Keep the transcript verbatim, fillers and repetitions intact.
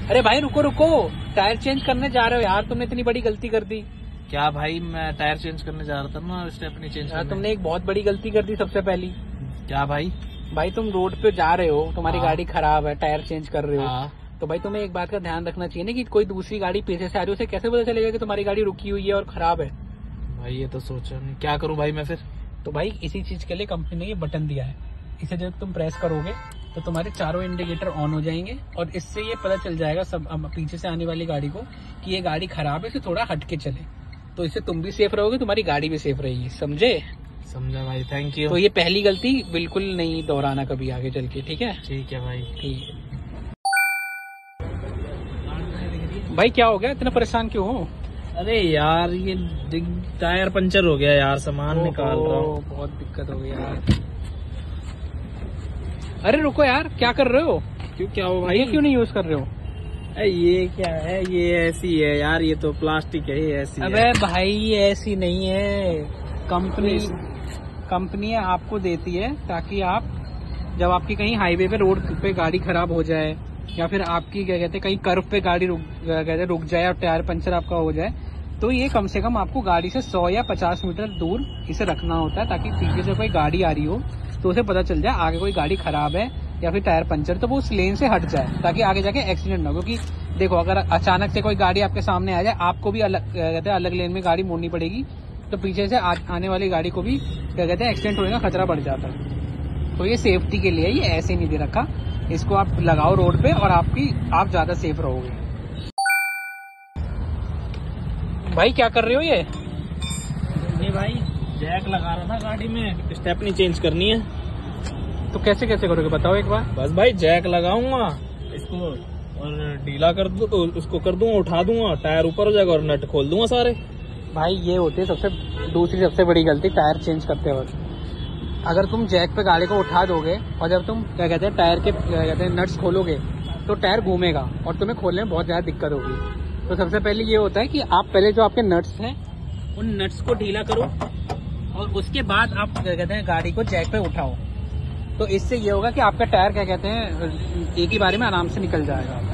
अरे भाई रुको रुको, टायर चेंज करने जा रहे हो यार, तुमने इतनी बड़ी गलती कर दी। क्या भाई, मैं टायर चेंज करने जा रहा था ना, स्टेपनी चेंज करने। तुमने एक बहुत बड़ी गलती कर दी सबसे पहली। क्या भाई? भाई तुम रोड पे जा रहे हो, तुम्हारी गाड़ी खराब है, टायर चेंज कर रहे हो, तो भाई तुम्हें एक बात का ध्यान रखना चाहिए ना कि कोई दूसरी गाड़ी पीछे से आ रही है, उसे कैसे पता चलेगा कि तुम्हारी गाड़ी रुकी हुई है और खराब है। भाई ये तो सोचा नहीं, क्या करूं भाई मैं फिर? तो भाई इसी चीज के लिए कंपनी ने ये बटन दिया है, इसे जब तुम प्रेस करोगे तो तुम्हारे चारों इंडिकेटर ऑन हो जाएंगे और इससे ये पता चल जाएगा सब पीछे से आने वाली गाड़ी को कि ये गाड़ी खराब है, इसे थोड़ा हट के चले। तो इससे तुम भी सेफ रहोगे, तुम्हारी गाड़ी भी सेफ रहेगी। समझे? समझा भाई, थैंक यू। तो ये पहली गलती बिल्कुल नहीं दोहराना कभी आगे चल के, ठीक है? ठीक है भाई। ठीक है भाई, क्या हो गया, इतना परेशान क्यों हो? अरे यार ये टायर पंचर हो गया यार, सामान निकाल रहा हूँ। बहुत दिक्कत हो गई यार। अरे रुको यार, क्या कर रहे हो? क्यों, क्या हो भाई? ये क्यों नहीं यूज कर रहे हो? अरे ये क्या है, ये ऐसी है यार, ये तो प्लास्टिक है, ये ऐसी अबे है। भाई ये ऐसी नहीं है, कंपनी कंपनी आपको देती है ताकि आप जब आपकी कहीं हाईवे पे रोड पे गाड़ी खराब हो जाए या फिर आपकी क्या कहते हैं कहीं कर्व पे गाड़ी रुक कहते हैं रुक जाए और टायर पंचर आपका हो जाए, तो ये कम से कम आपको गाड़ी से सौ या पचास मीटर दूर इसे रखना होता है ताकि पीछे से कोई गाड़ी आ रही हो तो उसे पता चल जाए आगे कोई गाड़ी खराब है या फिर टायर पंचर, तो वो उस लेन से हट जाए ताकि आगे जाके एक्सीडेंट ना हो। क्योंकि देखो अगर अचानक से कोई गाड़ी आपके सामने आ जाए, आपको भी अलग कहते हैं अलग लेन में गाड़ी मोड़नी पड़ेगी, तो पीछे से आ, आने वाली गाड़ी को भी क्या कहते हैं एक्सीडेंट होने का खतरा बढ़ जाता है। तो ये सेफ्टी के लिए, ये ऐसे नहीं दे रखा, इसको आप लगाओ रोड पे और आपकी आप ज्यादा सेफ रहोगे। भाई क्या कर रहे हो ये? ये भाई जैक लगा रहा था गाड़ी में, स्टेपनी चेंज करनी है। तो कैसे कैसे करोगे बताओ एक बार। बस भाई जैक लगाऊंगा इसको और ढीला कर दूं, उसको कर दूंगा, उठा दूंगा, टायर ऊपर हो जाएगा और नट खोल दूंगा सारे। भाई ये होती है सबसे दूसरी सबसे बड़ी गलती टायर चेंज करते वक्त। अगर तुम जैक पे गाड़ी को उठा दोगे और जब तुम क्या कहते हैं टायर के क्या कहते हैं नट्स खोलोगे तो टायर घूमेगा और तुम्हें खोलने में बहुत ज्यादा दिक्कत होगी। तो सबसे पहले ये होता है कि आप पहले जो आपके नट्स हैं उन नट्स को ढीला करो और उसके बाद आप क्या कहते हैं गाड़ी को जैक पे उठाओ। तो इससे ये होगा कि आपका टायर क्या कहते हैं एक ही बारी में आराम से निकल जाएगा।